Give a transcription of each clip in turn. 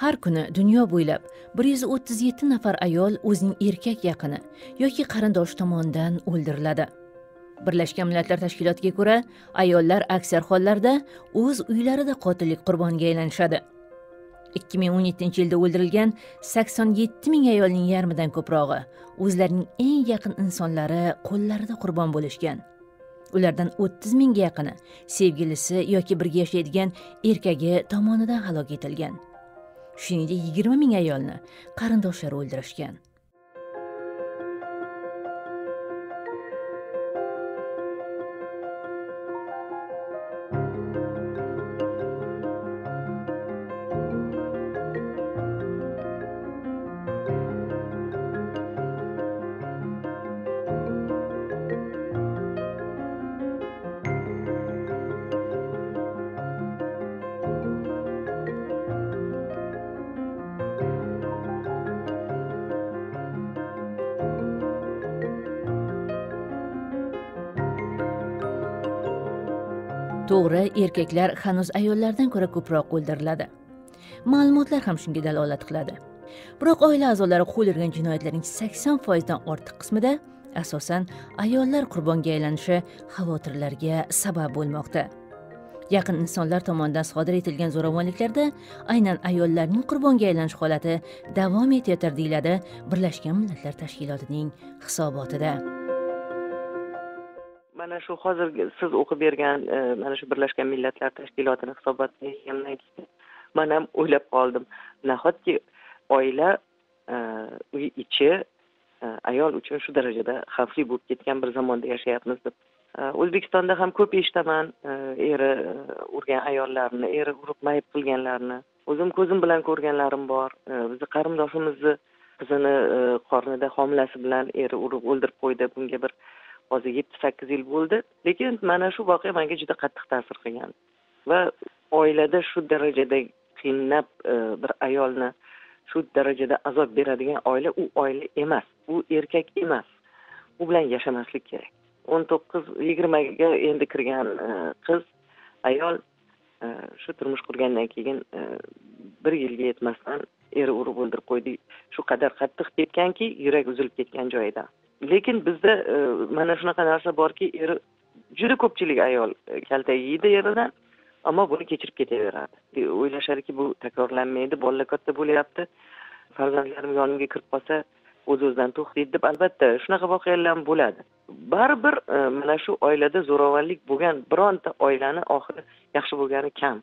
Har kuni dunyo bo'ylab 137 nafar ayol o'zining erkak yaqini yoki qarindoshi tomonidan o'ldiriladi. Birlashgan Millatlar Tashkilotiga ko'ra, ayollar aksar hollarda o'z uylarida qotillik qurboniga aylanishadi. 2017-yilda o'ldirilgan 87 ming ayolning yarmidan ko'prog'i o'zlarining eng yaqin insonlari qo'llarida qurbon bo'lishgan. Ulardan 30 mingga yaqini sevgilisi yoki birga yashaydigan erkagi tomonidan halok etilgan. Shuningdek 20 ming ayolni qarindoshlari o'ldirishgan. To'g'ri, erkaklar hanuz ayollardan ko'ra ko'proq o'ldiriladi. Ma'lumotlar ham shunga dalolat qiladi. Biroq oila a'zolari qo'l urgan jinoyatlarning 80% dan ortiq qismida asosan ayollar qurbonga aylanishi xavotirlarga sabab bo'lmoqda. Yaqin insonlar tomonidan sodir etilgan zo'ravonliklarda aynan ayollarning qurbonga aylanish holati davom etayotir, deyiladi Birlashgan Millatlar Tashkilotining hisobotida. Mana shu hozirgi siz o'qib bergan mana shu Birlashgan Millatlar Tashkilotining hisobotiga kelgandan keyin men ham o'ylab qoldim. Nahotki oila uy ichi ayol uchun shu darajada xavfli bo'lib ketgan bir zamonda yashayapmiz deb. O'zbekistonda ham ko'p eshitaman eri urgan ayollarni, eri urib mayib qilganlarni. O'zim ko'zim bilan ko'rganlarim bor. Bizni qarindoshimizni qizini qornida homilasi bilan eri urib o'ldirib qo'ydi. Bunga bir hozir 7-8 yil bo'ldi. Lekin mana shu voqea menga juda qattiq ta'sir qilgan. Va oilada shu darajada qiynab bir ayolni shu darajada azob beradigan oila u oila emas. U erkak emas. U bilan yashamaslik kerak. 19-20 ga endi kirgan qiz, ayol shu turmush qurgandan keyin 1 yilga yetmasdan eri urib o'ldirib qo'ydi. Shu qadar qattiq ketganki, yurak uzilib ketgan joyida. Lekin bizda mana shunaqa narsa borki, eri juda ko'pchilik ayol kaltak yeydi eridan, ammo buni kechirib ketaveradi. O'ylashadiki, bu takrorlanmaydi, bolalar katta bo'lyapti, farzandlarim yonimga kirib qolsa, o'z-o'zidan to'xtaydi deb, albatta shunaqa voqealar ham bo'ladi. Baribir mana shu oilada zo'ravonlik bo'lgan bironta oilani oxiri yaxshi bo'lgani kam.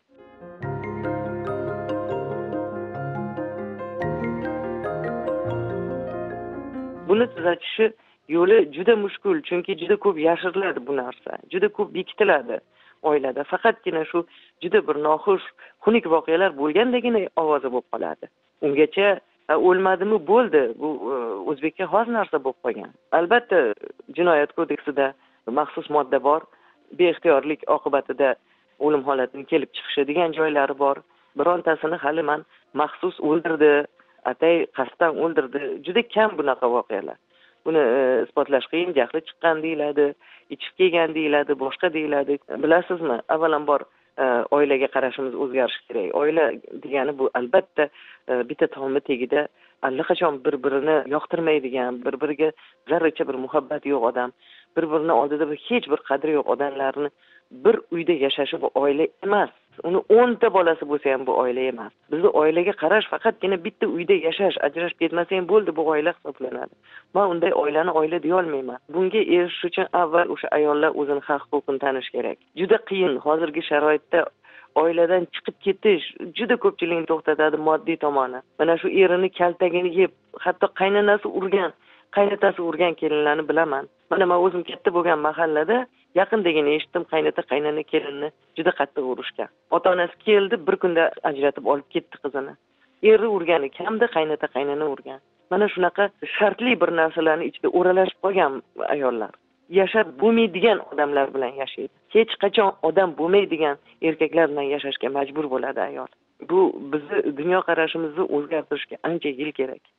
Buni tuzatishi yo'li juda mushkul, chunki juda ko'p yashiriladi bu narsa. Juda ko'p bekitiladi oilada. Faqatgina shu juda bir noxush, xunuk voqealar bo'lgandagina ovozi bo'lib qoladi. Ungacha o'lmadimi bo'ldi. Bu O'zbekka xos narsa bo'lib qolgan. Albatta, jinoyat kodeksida maxsus modda bor. Beixtiyorlik oqibatida o'lim holatining kelib chiqishi degan joylari bor. Birontasini hali men maxsus o'ldirdi, atay qasddan o'ldirdi. Juda kam bunaqa voqealar. Buni isbotlash qiyin, jahli chiqqan deyiladi, ichib kelgan deyiladi, boshqa deyiladi. Bilasizmi, avvalambor oilaga qarashimiz o'zgarishi kerak. Oila degani bu albatta bitta tomni tagida allaqachon bir-birini yoqtirmaydigan, bir-biriga zarracha bir muhabbat yo'q odam, bir-birini oldida hech bir qadri yo'q odamlarni bir uyda yashashi bu oila emas. Uni 10 ta bolasi bo'lsa ham bu oila emas. Bizni oilaga qarash faqatgina bitta uyda yashash, ajrashib ketmasang bo'ldi, bu oila hisoblanadi. Men unday oilani oila deya olmayman. Bunga erishish uchun avval o'sha ayollar o'zini haq-huquqini tanish kerak. Juda qiyin hozirgi sharoitda oiladan chiqib ketish juda ko'pchilikni to'xtatadi moddiy tomoni. Mana shu erini kaltagini yeb, hatto qaynonasi urgan, qaynotasi urgan kelinlarni bilaman. Mana men o'zim katta bo'lgan mahallada yaqindagina eshitdim, qaynona kelinni juda qattiq urishgan. Ota-onasi keldi, bir kunda ajratib olib ketdi qizini. Eri urgani kamda, qaynona urgan. Mana shunaqa shartli bir narsalarning ichida o'ralashib qolgan ayollar. Yashab bo'lmaydigan odamlar bilan yashaydi. Hech qachon odam bo'lmaydigan erkaklar bilan yashashga majbur bo'ladi ayol. Bu bizni dunyo qarashimizni o'zgartirishga ancha yil kerak.